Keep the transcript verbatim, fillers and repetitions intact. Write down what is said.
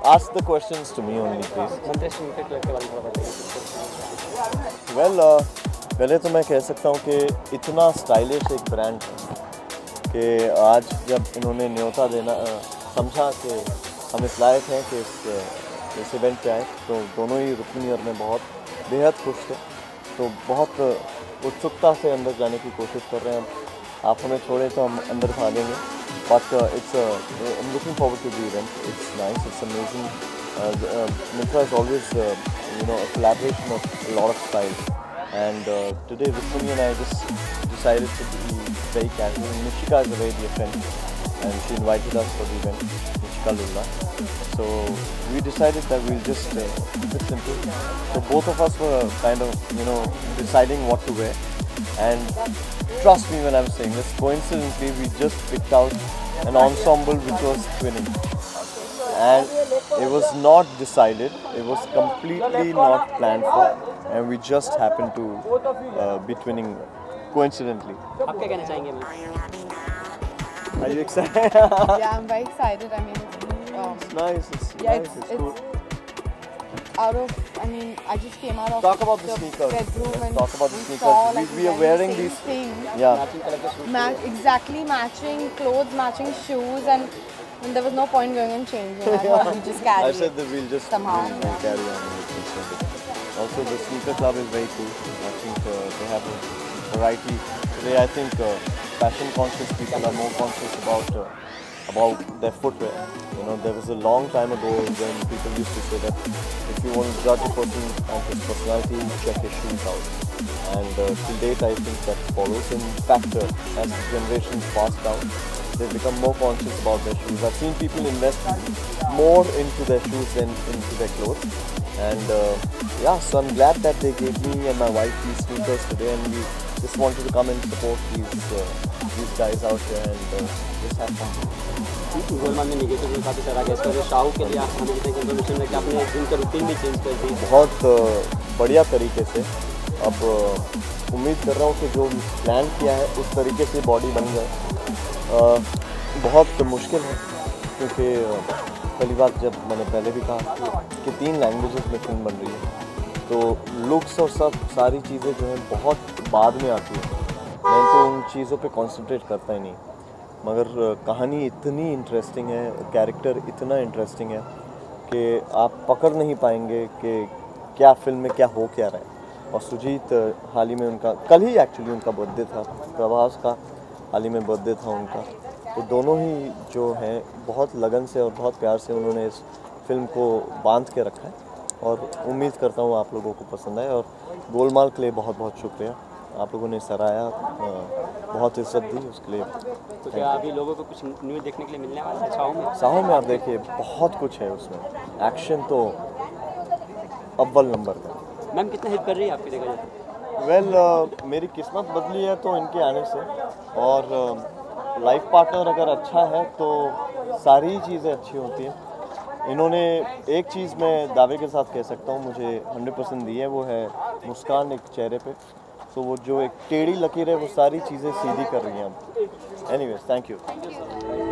Ask the questions to me only, please. Santosh sneaker club के बारे में बताइए। Well, uh, पहले तो मैं कह सकता हूँ कि इतना स्टाइलिश एक ब्रांड है कि आज जब इन्होंने न्योता देना uh, समझा कि हम इस लायक हैं कि इस uh, इस इवेंट पे आए, तो दोनों ही रुकनी और मैं बहुत बेहद खुश थे। तो बहुत उत्सुकता से अंदर जाने की कोशिश कर रहे हैं। आप हमें छोड़े तो हम अंदर भागेंगे, but it's I am looking forward to the event. It's nice, it's amazing. Myntra is always uh, you know a collaboration of a lot of style, and uh, today Rukmini and I just decided to be very casual. Nishika is a very dear friend, and she invited us for the event, Nishika Lulla. So we decided that we'll just uh, keep it simple. So both of us were kind of you know deciding what to wear, and trust me when I'm saying this, coincidentally we just picked out an ensemble which was twinning. And it was not decided, it was completely not planned for, and we just happened to uh, be twinning coincidentally. आप क्या कहना चाहेंगे ma'am? Are you excited? Yeah, I'm very excited. I mean, it's, um, It's nice, it's yeah, nice, it's, it's, it's cool. out of, I mean, I just came out of Talk about the sneakers. bedroom Let's and talk about the we sneakers. saw, We- like, we are very wearing same these- thing. Yeah. Matching colour के सूट। Ma- exactly matching clothes, matching shoes, and, and there was no point going and changing. I thought we just carry I said it. that we'll just somehow. we'll, we'll carry on with this. Also, the sneaker club is very cool. I think uh, they have a variety. Today, I think uh, fashion conscious people are more conscious about uh, about their footwear. You know, there was a long time ago when people used to say that if you want to judge a person and his personality, check his shoes out. And uh, till date, I think that follows. In fact, uh, as the generations pass down, they become more conscious about their shoes. I've seen people invest more into their shoes than into their clothes. And uh, yeah, so I'm glad that they gave me and my wife these sneakers today, and we just wanted to come and support these uh, these guys out here and uh, just have fun. Golmaal में negative में काफ़ी सारा guest और शाहू के लिए हमें जितने information है कि आपने जिम का रूटीन भी चेंज कर दी। बहुत uh, बढ़िया तरीके से अब uh, उम्मीद कर रहा हूँ कि जो प्लान किया है उस तरीके से बॉडी बन जाए। uh, बहुत मुश्किल है क्योंकि uh, पहली बात जब मैंने पहले भी कहा कि तीन लैंग्वेजेस में फिल्म बन रही है, तो लुक्स और सब सारी चीज़ें जो हैं बहुत बाद में आती हैं। मैं तो उन चीज़ों पे कंसंट्रेट करता ही नहीं, मगर कहानी इतनी इंटरेस्टिंग है, कैरेक्टर इतना इंटरेस्टिंग है कि आप पकड़ नहीं पाएंगे कि क्या फिल्म में क्या हो क्या रहा है। और सुजीत हाल ही में उनका कल ही एक्चुअली उनका बर्थडे था, प्रभास का हाल ही में बर्थडे था उनका, तो दोनों ही जो हैं बहुत लगन से और बहुत प्यार से उन्होंने इस फिल्म को बांध के रखा है, और उम्मीद करता हूँ आप लोगों को पसंद आए। और गोलमाल के लिए बहुत बहुत शुक्रिया, आप लोगों ने सराहा, बहुत इज्जत दी उसके लिए। तो क्या अभी लोगों को कुछ न्यू देखने के लिए मिलने वाला है शाहू में? शाहू में आप देखिए बहुत कुछ है उसमें, एक्शन तो अव्वल नंबर का। मैम कितना हेल्प कर रही है आपकी देखा जाए? वेल well, uh, मेरी किस्मत बदली है तो इनके आने से, और लाइफ uh, पार्टनर अगर अच्छा है तो सारी चीज़ें अच्छी होती हैं। इन्होंने एक चीज़ मैं दावे के साथ कह सकता हूँ मुझे हंड्रेड परसेंट दी है, वो है मुस्कान एक चेहरे पे। तो वो जो एक टेढ़ी लकीर है वो सारी चीज़ें सीधी कर रही हैं अब। Anyways, thank you.